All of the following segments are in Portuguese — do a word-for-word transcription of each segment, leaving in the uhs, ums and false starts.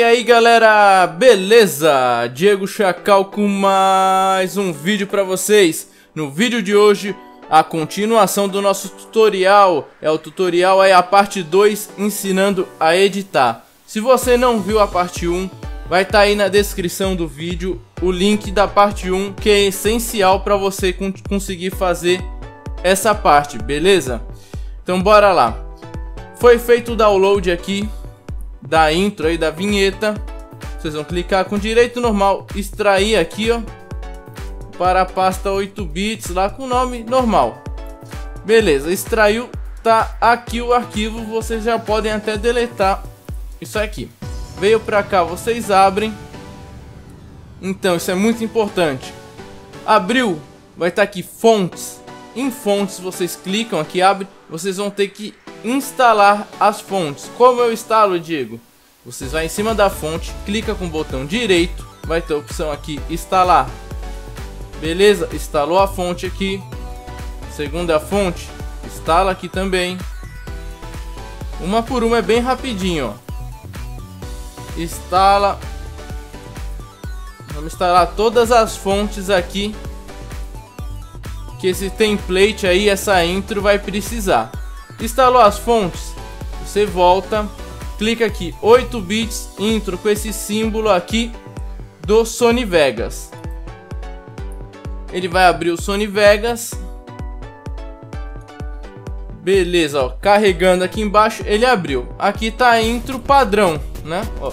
aí galera, beleza? Diego Chacal com mais um vídeo pra vocês. No vídeo de hoje, a continuação do nosso tutorial. É o tutorial aí, a parte dois, ensinando a editar. Se você não viu a parte um, vai estar aí na descrição do vídeo o link da parte um, que é essencial para você conseguir fazer essa parte, beleza? Então bora lá. Foi feito o download aqui da intro aí, da vinheta. Vocês vão clicar com direito normal, extrair aqui, ó, para a pasta oito bits lá com o nome normal. Beleza, extraiu, tá aqui o arquivo. Vocês já podem até deletar isso aqui. Veio pra cá, vocês abrem. Então isso é muito importante. Abriu, vai estar aqui fontes. Em fontes vocês clicam aqui, abre. Vocês vão ter que instalar as fontes. Como eu instalo, Diego? Vocês vão em cima da fonte, clica com o botão direito, vai ter a opção aqui instalar. Beleza, instalou a fonte aqui. Segunda fonte, instala aqui também. Uma por uma, é bem rapidinho, ó. Instala. Vamos instalar todas as fontes aqui, que esse template aí, essa intro vai precisar. Instalou as fontes, você volta, clica aqui oito bits intro com esse símbolo aqui do Sony Vegas. Ele vai abrir o Sony Vegas. Beleza, ó, carregando aqui embaixo, ele abriu. Aqui tá a intro padrão, né? Ó.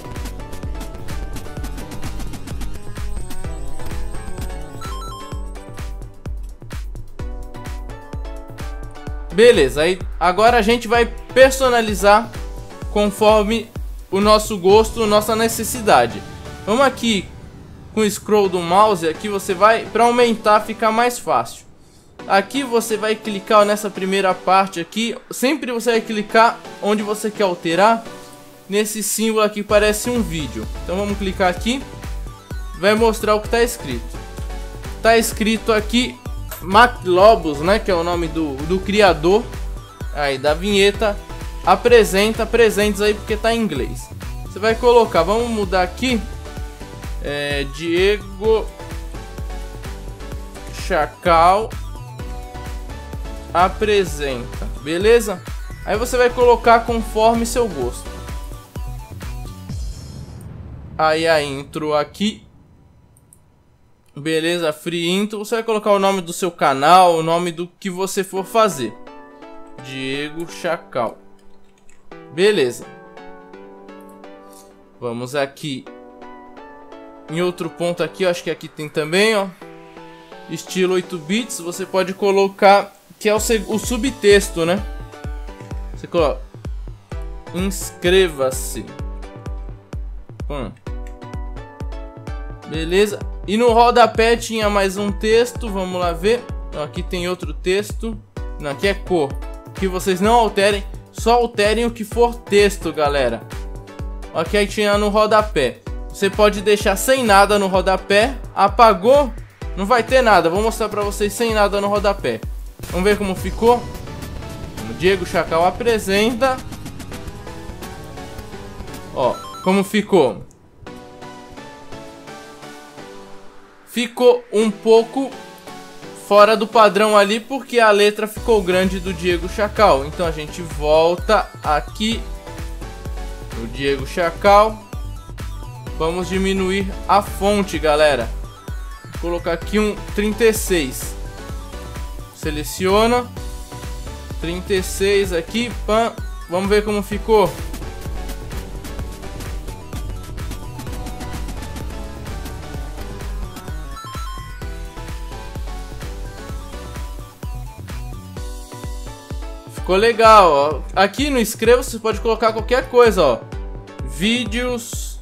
Beleza, aí agora a gente vai personalizar conforme o nosso gosto, nossa necessidade. Vamos aqui com o scroll do mouse, aqui você vai, para aumentar, ficar mais fácil. Aqui você vai clicar, ó, nessa primeira parte aqui, sempre você vai clicar onde você quer alterar, nesse símbolo aqui parece um vídeo. Então vamos clicar aqui, vai mostrar o que está escrito. Tá escrito aqui Mac Lobos, né, que é o nome do, do criador aí da vinheta. Apresenta presentes aí, porque tá em inglês. Você vai colocar, vamos mudar aqui, é, Diego Chacal apresenta, beleza? Aí você vai colocar conforme seu gosto. Aí a intro aqui, beleza, free intro. Você vai colocar o nome do seu canal, o nome do que você for fazer. Diego Chacal. Beleza. Vamos aqui em outro ponto aqui, eu acho que aqui tem também, ó, estilo oito bits. Você pode colocar, que é o, o subtexto, né? Você coloca inscreva-se. Hum. Beleza. E no rodapé tinha mais um texto, vamos lá ver. Aqui tem outro texto. Não, aqui é cor. Que vocês não alterem, só alterem o que for texto, galera. Ok, aí tinha no rodapé. Você pode deixar sem nada no rodapé. Apagou, não vai ter nada. Vou mostrar pra vocês sem nada no rodapé. Vamos ver como ficou. O Diego Chacal apresenta. Ó, como ficou. Ficou um pouco fora do padrão ali, porque a letra ficou grande do Diego Chacal. Então a gente volta aqui no Diego Chacal. Vamos diminuir a fonte, galera. Vou colocar aqui um trinta e seis. Seleciona trinta e seis aqui, pam. Vamos ver como ficou. Ficou legal, ó. Aqui no inscreva você pode colocar qualquer coisa, ó. Vídeos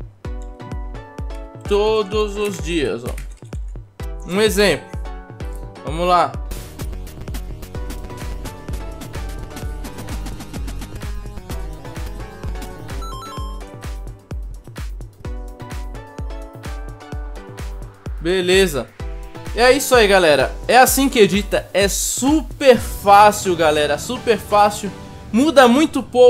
todos os dias, ó. Um exemplo. Vamos lá. Beleza. E é isso aí, galera. É assim que edita. É super fácil, galera. Super fácil. Muda muito pouco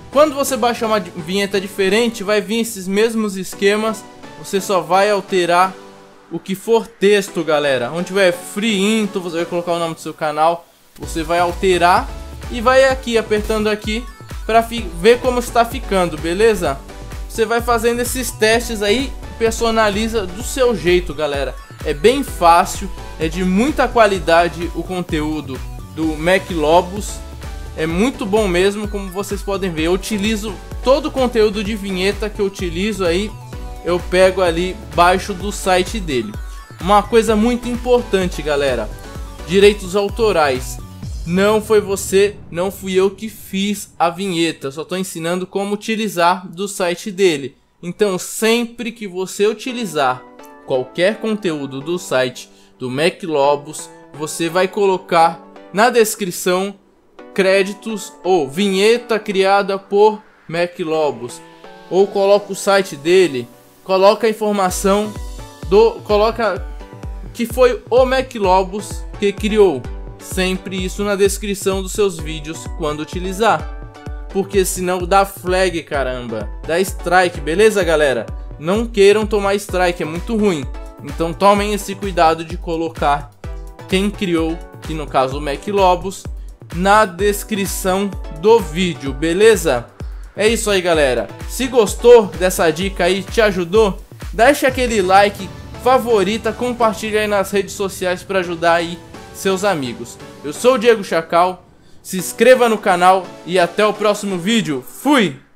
Quando você baixar uma vinheta diferente, vai vir esses mesmos esquemas. Você só vai alterar o que for texto, galera. Onde tiver free intro, você vai colocar o nome do seu canal. Você vai alterar e vai aqui, apertando aqui, para ver como está ficando, beleza? Você vai fazendo esses testes aí, personaliza do seu jeito, galera. É bem fácil, é de muita qualidade o conteúdo do MacLobos. É muito bom mesmo, como vocês podem ver. Eu utilizo todo o conteúdo de vinheta que eu utilizo aí, eu pego ali, baixo do site dele. Uma coisa muito importante, galera: direitos autorais. Não foi você, não fui eu que fiz a vinheta, só estou ensinando como utilizar do site dele. Então, sempre que você utilizar qualquer conteúdo do site do MacLobos, você vai colocar na descrição créditos ou vinheta criada por MacLobos, ou coloca o site dele, coloca a informação do, coloca que foi o MacLobos que criou. Sempre isso na descrição dos seus vídeos quando utilizar, porque senão dá flag, caramba, dá strike, beleza, galera? Não queiram tomar strike, é muito ruim. Então tomem esse cuidado de colocar quem criou, que no caso o MacLobos, na descrição do vídeo, beleza? É isso aí, galera. Se gostou dessa dica aí, te ajudou, deixa aquele like, favorita, compartilha aí nas redes sociais para ajudar aí seus amigos. Eu sou o Diego Chacal, se inscreva no canal e até o próximo vídeo. Fui!